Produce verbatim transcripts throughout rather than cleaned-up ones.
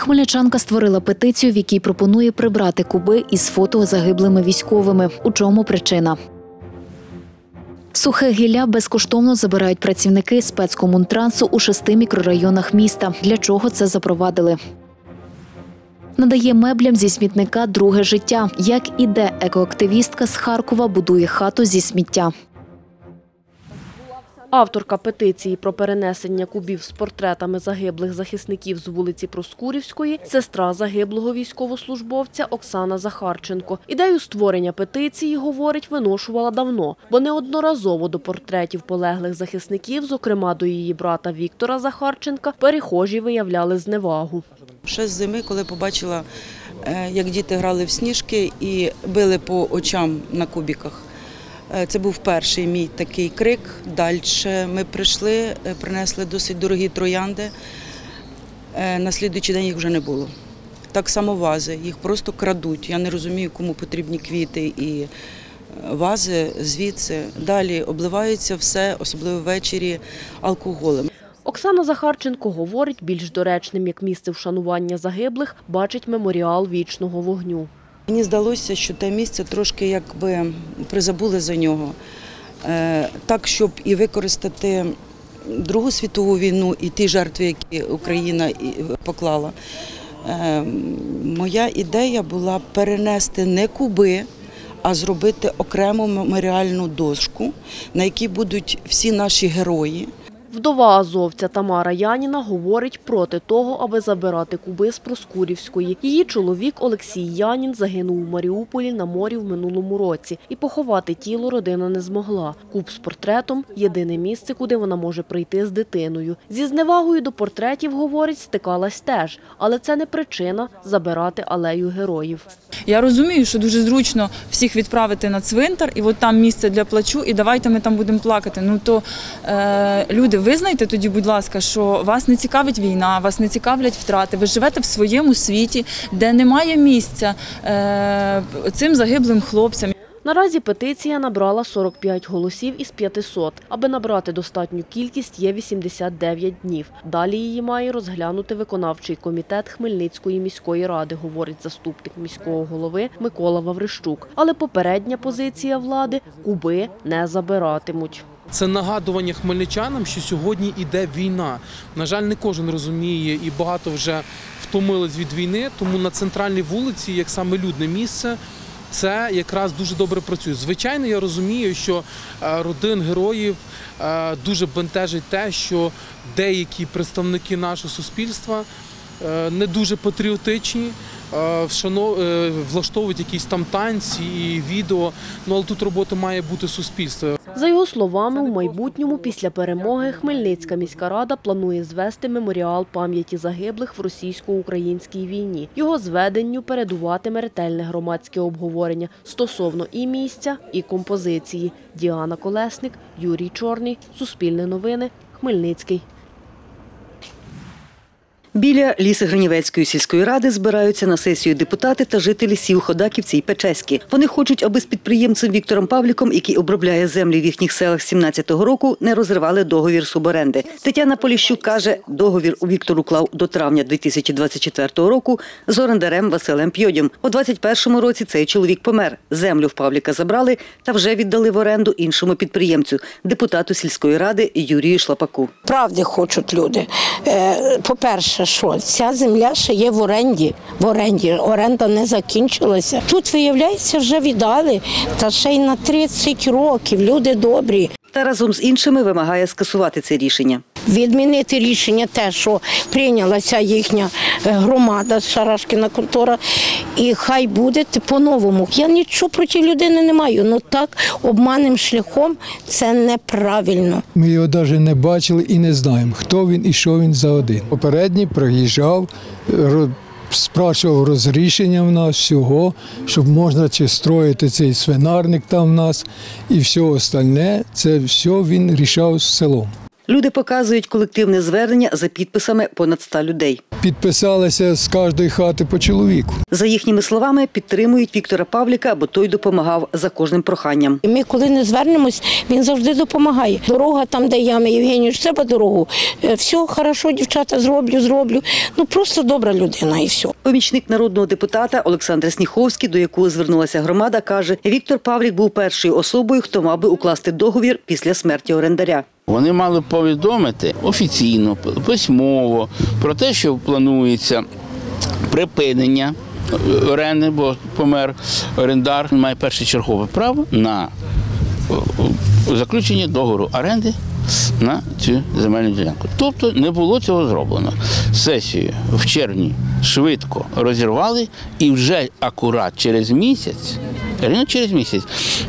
Хмельничанка створила петицію, в якій пропонує прибрати куби із фото загиблими військовими. У чому причина? Сухе гілля безкоштовно забирають працівники спецкомунтрансу у шести мікрорайонах міста. Для чого це запровадили? Надає меблям зі смітника друге життя. Як іде екоактивістка з Харкова будує хату зі сміття. Авторка петиції про перенесення кубів з портретами загиблих захисників з вулиці Проскурівської – сестра загиблого військовослужбовця Оксана Захарченко. Ідею створення петиції, говорить, виношувала давно, бо неодноразово до портретів полеглих захисників, зокрема до її брата Віктора Захарченка, перехожі виявляли зневагу. Ще з зими, коли побачила, як діти грали в сніжки і били по очам на кубіках. Це був перший мій такий крик. Далі ми прийшли, принесли досить дорогі троянди. На слідуючий день їх вже не було. Так само вази, їх просто крадуть. Я не розумію, кому потрібні квіти і вази звідси. Далі обливаються все, особливо ввечері, алкоголем. Оксана Захарченко говорить, більш доречним, як місце вшанування загиблих, бачить меморіал вічного вогню. Мені здалося, що те місце трошки якби призабули за нього. Так, щоб і використати Другу світову війну і ті жертви, які Україна поклала. Моя ідея була перенести не куби, а зробити окрему меморіальну дошку, на якій будуть всі наші герої. Вдова азовця Тамара Яніна говорить проти того, аби забирати куби з Проскурівської. Її чоловік Олексій Янін загинув у Маріуполі на морі в минулому році. І поховати тіло родина не змогла. Куб з портретом – єдине місце, куди вона може прийти з дитиною. Зі зневагою до портретів, говорить, стикалась теж. Але це не причина забирати алею героїв. Я розумію, що дуже зручно всіх відправити на цвинтар, і от там місце для плачу, і давайте ми там будемо плакати. Ну то е, люди, визнайте тоді, будь ласка, що вас не цікавить війна, вас не цікавлять втрати. Ви живете в своєму світі, де немає місця е, цим загиблим хлопцям. Наразі петиція набрала сорок п'ять голосів із п'ятисот. Аби набрати достатню кількість, є вісімдесят дев'ять днів. Далі її має розглянути виконавчий комітет Хмельницької міської ради, говорить заступник міського голови Микола Ваврищук. Але попередня позиція влади – куби не забиратимуть. Це нагадування хмельничанам, що сьогодні йде війна. На жаль, не кожен розуміє і багато вже втомились від війни, тому на центральній вулиці, як саме людне місце, це якраз дуже добре працює. Звичайно, я розумію, що родин героїв дуже бентежить те, що деякі представники нашого суспільства не дуже патріотичні, влаштовують якісь там танці і відео, ну, але тут робота має бути суспільства. За його словами, у майбутньому після перемоги Хмельницька міська рада планує звести меморіал пам'яті загиблих в російсько-українській війні. Його зведенню передуватиме ретельне громадське обговорення стосовно і місця, і композиції. Діана Колесник, Юрій Чорний, Суспільне новини, Хмельницький. Біля Лісогринівецької сільської ради збираються на сесію депутати та жителі сіл Ходаківці і Печеські. Вони хочуть, аби з підприємцем Віктором Павліком, який обробляє землі в їхніх селах з сімнадцятого року, не розривали договір суборенди. Тетяна Поліщук каже, договір у Віктор уклав до травня дві тисячі двадцять четвертого року з орендарем Василем П'йодєм. У двадцять першому році цей чоловік помер. Землю в Павліка забрали та вже віддали в оренду іншому підприємцю – депутату сільської ради Юрію Шлапаку. Правди хочуть люди. По-перше, що ця земля ще є в оренді, в оренді, оренда не закінчилася. Тут, виявляється, вже віддали, та ще й на тридцять років, люди добрі. Та разом з іншими вимагає скасувати це рішення. Відмінити рішення те, що прийнялася їхня громада, Шарашкіна контора, і хай буде по-новому. Я нічого проти людини не маю, але так обманним шляхом це неправильно. Ми його навіть не бачили і не знаємо, хто він і що він за один. Попередній приїжджав, спрашував розрішення в нас всього, щоб можна чи строїти цей свинарник там в нас, і все остальне, це все він рішав з селом. Люди показують колективне звернення за підписами понад ста людей. Підписалися з кожної хати по чоловіку. За їхніми словами, підтримують Віктора Павліка, бо той допомагав за кожним проханням. Ми коли не звернемось, він завжди допомагає. Дорога там, де ями, Євгенію, ж треба дорогу. Все, хорошо, дівчата, зроблю, зроблю. Ну, просто добра людина і все. Помічник народного депутата Олександр Сніховський, до якого звернулася громада, каже, Віктор Павлік був першою особою, хто мав би укласти договір після смерті орендаря. Вони мали повідомити офіційно, письмово про те, що планується припинення оренди, бо помер орендар, має першочергове право на заключення договору оренди на цю земельну ділянку. Тобто не було цього зроблено. Сесію в червні швидко розірвали і вже акурат через місяць, через місяць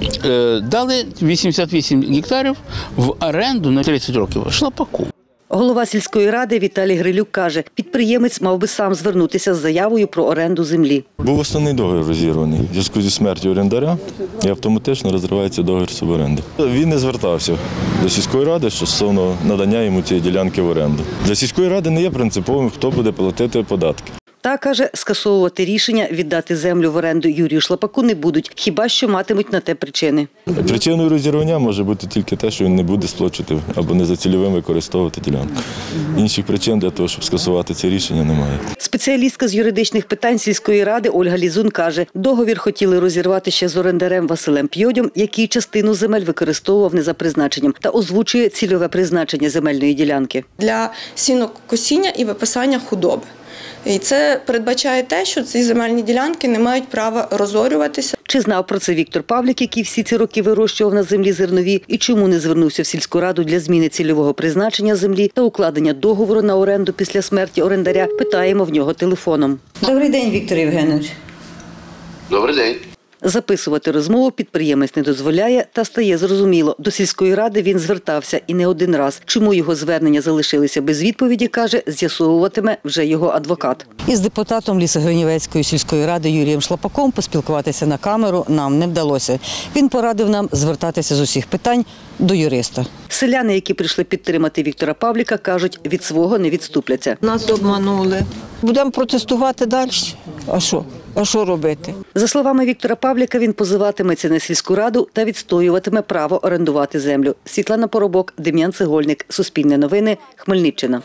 дали вісімдесят вісім гектарів в оренду на тридцять років Шлапаку. Голова сільської ради Віталій Грилюк каже, підприємець мав би сам звернутися з заявою про оренду землі. Був основний договір розірваний. В зв'язку зі смертю орендаря і автоматично розривається договір суборенди. Він не звертався до сільської ради стосовно надання йому цієї ділянки в оренду. Для сільської ради не є принциповим, хто буде платити податки. Та, каже, скасовувати рішення віддати землю в оренду Юрію Шлапаку не будуть, хіба що матимуть на те причини. Причиною розірвання може бути тільки те, що він не буде сплачувати або не за цільовим використовувати ділянку. Інших причин для того, щоб скасувати це рішення, немає. Спеціалістка з юридичних питань сільської ради Ольга Лізун каже, договір хотіли розірвати ще з орендарем Василем П'йодьом, який частину земель використовував не за призначенням, та озвучує цільове призначення земельної ділянки. Для сінокосіння і виписання худоби. І це передбачає те, що ці земельні ділянки не мають права розорюватися. Чи знав про це Віктор Павлік, який всі ці роки вирощував на землі зернові, і чому не звернувся в сільську раду для зміни цільового призначення землі та укладення договору на оренду після смерті орендаря, питаємо в нього телефоном. Добрий день, Віктор Євгенович. Добрий день. Записувати розмову підприємець не дозволяє, та стає зрозуміло, до сільської ради він звертався і не один раз. Чому його звернення залишилися без відповіді, каже, з'ясовуватиме вже його адвокат. Із депутатом Лісогранівецької сільської ради Юрієм Шлапаком поспілкуватися на камеру нам не вдалося. Він порадив нам звертатися з усіх питань до юриста. Селяни, які прийшли підтримати Віктора Павліка, кажуть, від свого не відступляться. Нас обманули. Будемо протестувати далі. А що? А що робити? За словами Віктора Павліка, він позиватиметься на сільську раду та відстоюватиме право орендувати землю. Світлана Поробок, Дем'ян Цегольник, Суспільне новини, Хмельниччина.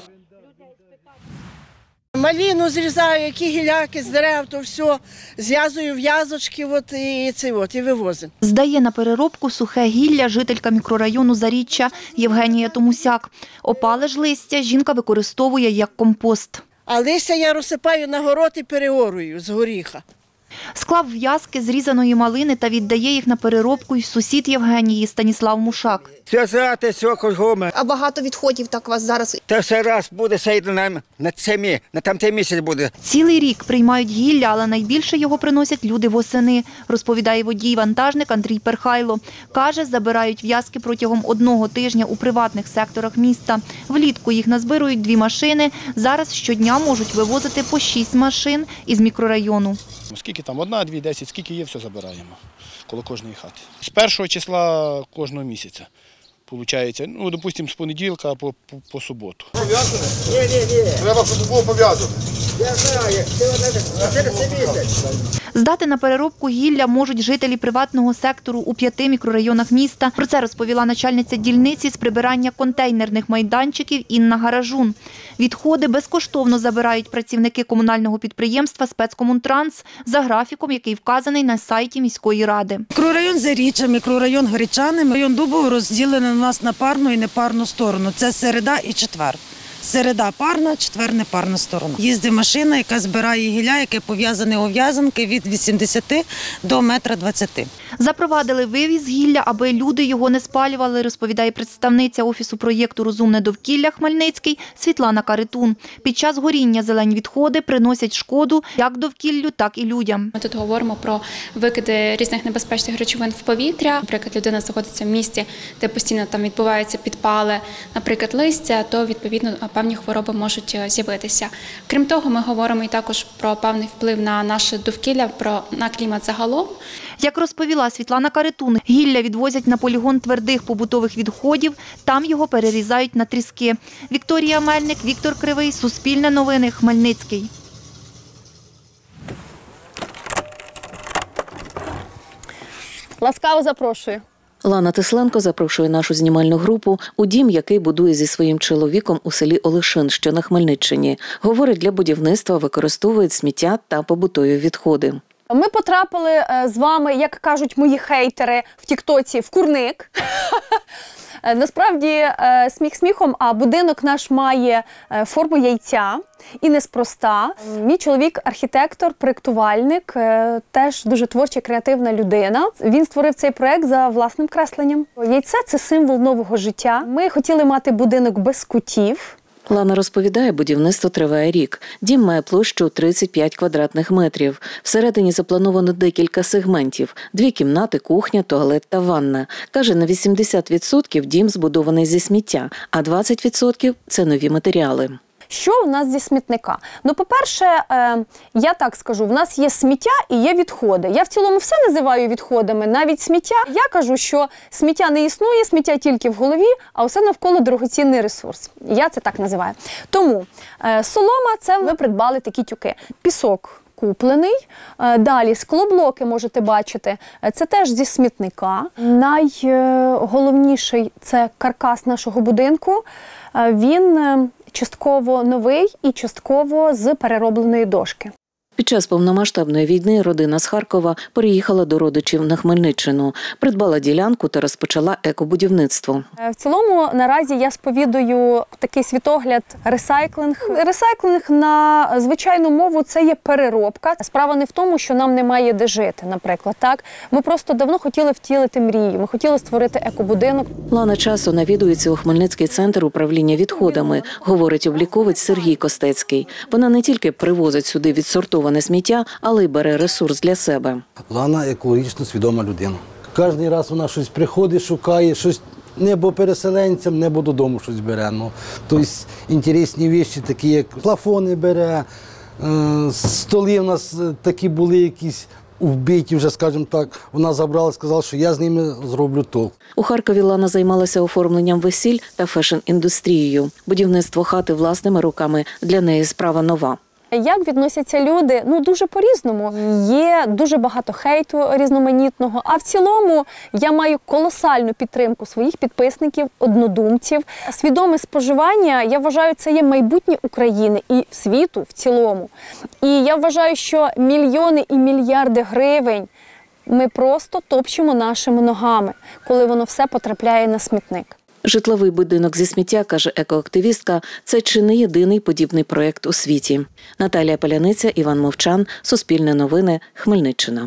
Маліну зрізаю, які гіляки з дерев, то все, зв'язую в'язочки от, і, це, от, і вивозимо. Здає на переробку сухе гілля жителька мікрорайону Заріччя Євгенія Томусяк. Опале ж листя жінка використовує як компост. А листя я розсипаю на город і переорую з горіха. Склав в'язки зрізаної малини та віддає їх на переробку й сусід Євгенії Станіслав Мушак. Зв'язати все кругом. А багато відходів так у вас зараз? Та все раз буде сейд нам на цемі, на тамтий місяць буде. Цілий рік приймають гілля, але найбільше його приносять люди восени, розповідає водій-вантажник Андрій Перхайло. Каже, забирають в'язки протягом одного тижня у приватних секторах міста. Влітку їх назбирують дві машини, зараз щодня можуть вивозити по шість машин із мікрорайону. Скільки там, одна, дві, десять, скільки є, все забираємо коло кожної хати. З першого числа кожного місяця, виходить, ну, допустимо, з понеділка по, по, по суботу. Пов'язане? Ні, ні, ні. Треба, щоб було пов'язане. Я знаю, це місяць. Здати на переробку гілля можуть жителі приватного сектору у п'яти мікрорайонах міста. Про це розповіла начальниця дільниці з прибирання контейнерних майданчиків Інна Гаражун. Відходи безкоштовно забирають працівники комунального підприємства «Спецкомунтранс» за графіком, який вказаний на сайті міської ради. Мікрорайон Заріччя, мікрорайон Гречани, район Дубово розділений у нас на парну і непарну сторону. Це середа і четвер. Середа парна, четвер непарна сторона. Їздить машина, яка збирає гілля, яке пов'язане ов'язанки від вісімдесяти до метра двадцяти. Запровадили вивіз гілля, аби люди його не спалювали, розповідає представниця Офісу проєкту «Розумне довкілля» Хмельницький Світлана Каритун. Під час горіння зелені відходи приносять шкоду як довкіллю, так і людям. Ми тут говоримо про викиди різних небезпечних речовин в повітря. Наприклад, людина знаходиться в місті, де постійно там відбуваються підпали, наприклад, листя, то відповідно певні хвороби можуть з'явитися. Крім того, ми говоримо і також про певний вплив на наше довкілля, про на клімат загалом. Як розповіла Світлана Каретун, гілля відвозять на полігон твердих побутових відходів, там його перерізають на тріски. Вікторія Мельник, Віктор Кривий, Суспільне новини, Хмельницький. Ласкаво запрошую. Лана Тесленко запрошує нашу знімальну групу у дім, який будує зі своїм чоловіком у селі Олешин, що на Хмельниччині. Говорить, для будівництва використовують сміття та побутові відходи. Ми потрапили з вами, як кажуть мої хейтери в тіктоці, в курник. Насправді, сміх сміхом, а будинок наш має форму яйця. І неспроста. Мій чоловік – архітектор, проєктувальник, теж дуже творча, креативна людина. Він створив цей проєкт за власним кресленням. Яйце – це символ нового життя. Ми хотіли мати будинок без кутів. Лана розповідає, будівництво триває рік. Дім має площу тридцять п'ять квадратних метрів. Всередині заплановано декілька сегментів. Дві кімнати, кухня, туалет та ванна. Каже, на вісімдесят відсотків дім збудований зі сміття, а двадцять відсотків – це нові матеріали. Що у нас зі смітника? Ну, по-перше, я так скажу, в нас є сміття і є відходи. Я в цілому все називаю відходами, навіть сміття. Я кажу, що сміття не існує, сміття тільки в голові, а все навколо дорогоцінний ресурс. Я це так називаю. Тому солома – це ми придбали такі тюки. Пісок куплений. Далі склоблоки можете бачити. Це теж зі смітника. Найголовніший – це каркас нашого будинку. Він частково новий і частково з переробленої дошки. Під час повномасштабної війни родина з Харкова переїхала до родичів на Хмельниччину, придбала ділянку та розпочала екобудівництво. В цілому наразі я сповідую такий світогляд ресайклинг. Ресайклинг на звичайну мову – це є переробка. Справа не в тому, що нам немає де жити, наприклад. Так? Ми просто давно хотіли втілити мрію, ми хотіли створити екобудинок. Лана часу навідується у Хмельницький центр управління відходами, говорить обліковець Сергій Костецький. Вона не тільки привозить сюди відсортовані сміття, але й бере ресурс для себе. Лана екологічно свідома людина. Кожен раз вона щось приходить, шукає, щось небо переселенцям, небо додому щось бере. Ну, тобто інтересні речі, такі як плафони бере, столи в нас такі були якісь вбиті вже, скажімо так, вона забрала і сказала, що я з ними зроблю толк. У Харкові Лана займалася оформленням весіль та фешн-індустрією. Будівництво хати власними руками для неї справа нова. Як відносяться люди? Ну, дуже по-різному. Є дуже багато хейту різноманітного, а в цілому я маю колосальну підтримку своїх підписників, однодумців. Свідоме споживання, я вважаю, це є майбутнє України і світу в цілому. І я вважаю, що мільйони і мільярди гривень ми просто топчемо нашими ногами, коли воно все потрапляє на смітник. Житловий будинок зі сміття, каже екоактивістка, це чи не єдиний подібний проєкт у світі. Наталія Паляниця, Іван Мовчан, Суспільне новини, Хмельниччина.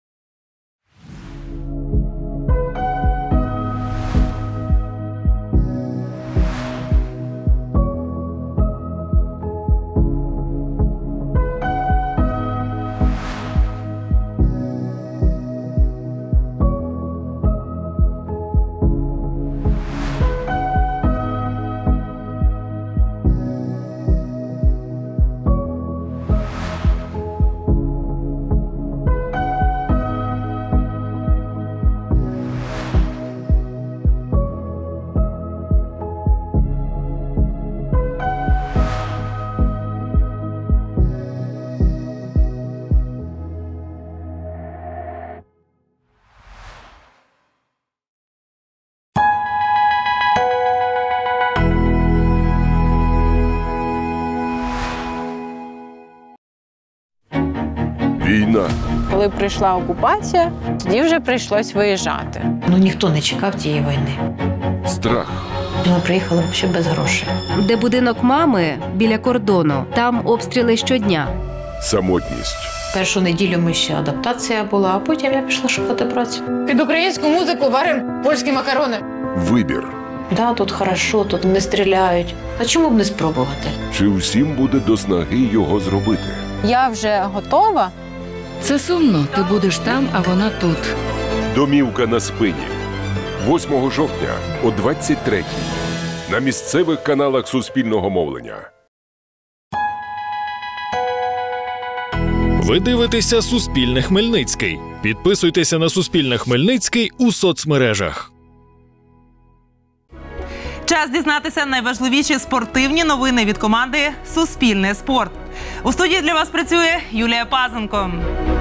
Війна. Коли прийшла окупація, тоді вже прийшлось виїжджати. Ну, ніхто не чекав тієї війни. Страх. Ми приїхали ще без грошей. Де будинок мами біля кордону, там обстріли щодня. Самотність. Першу неділю ми ще адаптація була, а потім я пішла шукати працю. Під українську музику варимо польські макарони. Вибір. Да, тут хорошо, тут не стріляють. А чому б не спробувати? Чи всім буде до снаги його зробити? Я вже готова. Це сумно, ти будеш там, а вона тут. Домівка на спині. восьмого жовтня о двадцять третій. на місцевих каналах Суспільного мовлення. Ви дивитеся Суспільне Хмельницький. Підписуйтеся на Суспільне Хмельницький у соцмережах. Час дізнатися найважливіші спортивні новини від команди «Суспільне спорт». У студії для вас працює Юлія Пазенко.